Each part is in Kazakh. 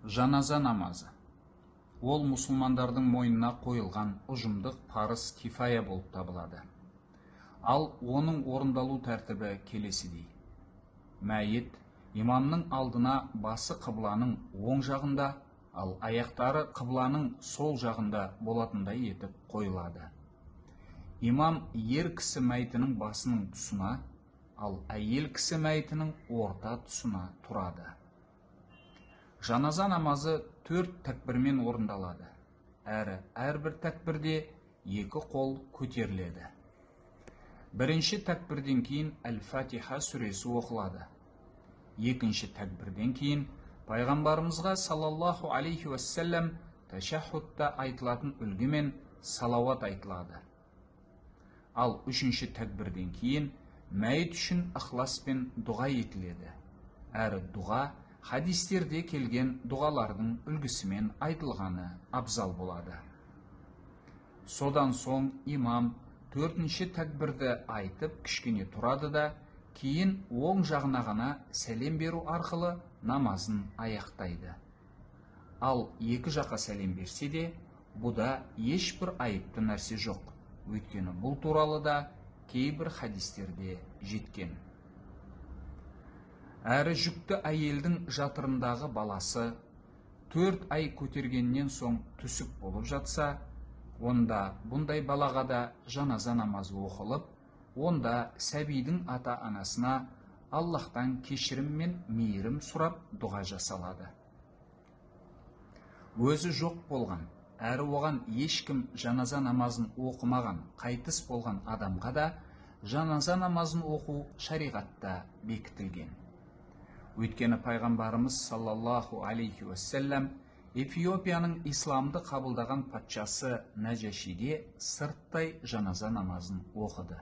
Жаназа намазы. Ол мұсылмандардың мойнына қойылған ұжымдық парыз кифая болып табылады. Ал оның орындалу тәртібі келесідей. Мәйіт имамның алдына басы қыбланың оң жағында, ал аяқтары қыбланың сол жағында болатындай етіп қойылады. Имам ер кісі мәйітінің басының тұсына, ал әйел кісі мәйітінің орта тұсына тұрады. Жаназа намазы 4 тәкбірмен орындалады. Әрбір тәкбірде 2 қол көтеріледі. Бірінші тәкбірден кейін Әл-Фатиха сүресі оқылады. Екінші тәкбірден кейін пайғамбарымызға саллаллаху алейхи уассалам тәшәһһүдта айтылатын үлгімен салауат айтылады. Ал үшінші тәкбірден кейін мәйіт үшін ықыласпен дұға етіледі. Әрі дұға хадистерде келген дұғалардың үлгісімен айтылғаны абзал болады. Содан соң имам 4-ші тәкбірді айтып кішкене тұрады да, кейін оң жағына ғана сәлем беру арқылы намазын аяқтайды. Ал екі жаққа сәлем берсе де, бұда ешбір айыпты нәрсе жоқ. Өйткені бұл туралы да кейбір хадистерде жеткен. Әрі жүкті әйелдің жатырындағы баласы 4 ай көтергеннен соң түсіп болып жатса, онда бұндай балаға да жаназа намазы оқылып, онда сәбидің ата-анасына Аллахтан кешірім мен мейірім сұрап дұға жасалады. Өзі жоқ болған, әрі оған ешкім жаназа намазын оқымаған, қайтыс болған адамға да жаназа намазын оқу шариғатта бекітілген. Өйткені пайғамбарымыз саллаллаху алейхи уассалам Эфиопияның исламды қабылдаған патшасы Нәжашиге сырттай жаназа намазын оқыды.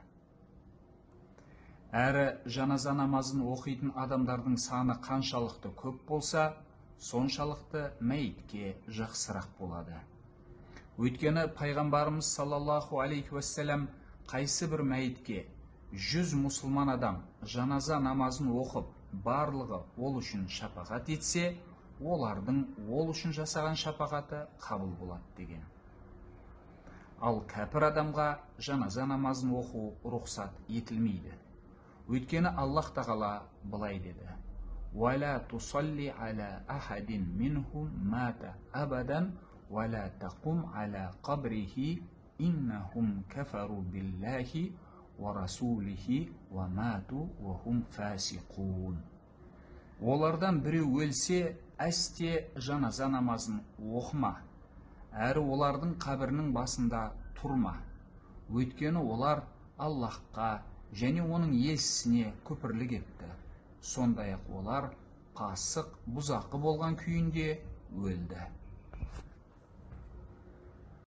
Әрі жаназа намазын оқитын адамдардың саны қаншалықты көп болса, соншалықты мәйітке жақсырақ болады. Өйткені пайғамбарымыз саллаллаху алейхи уассалам қайсы бір мәйітке 100 мұсылман адам жаназа намазын оқып, барлығы ол үшін шапағат етсе, олардың ол үшін жасаған шапағаты қабыл болады деген. Ал кәпір адамға жаназа намазын оқу рұқсат етілмейді. Өйткені Аллах тағала былай деді: «Уәлә тусалли әлә әхадин минхум мата абадан, уәлә тақум әлә қабрихи, иннахум кафару биллахи ва расулихи ва мату ва хум фасиқун». Олардан біреу өлсе, әсте жаназа намазын оқыма, әрі олардың қабірінің басында тұрма. Өйткені олар Аллахқа және оның елшісіне күпірлік етті. Сондай-ақ олар қасық, бұзақы болған күйінде өлді.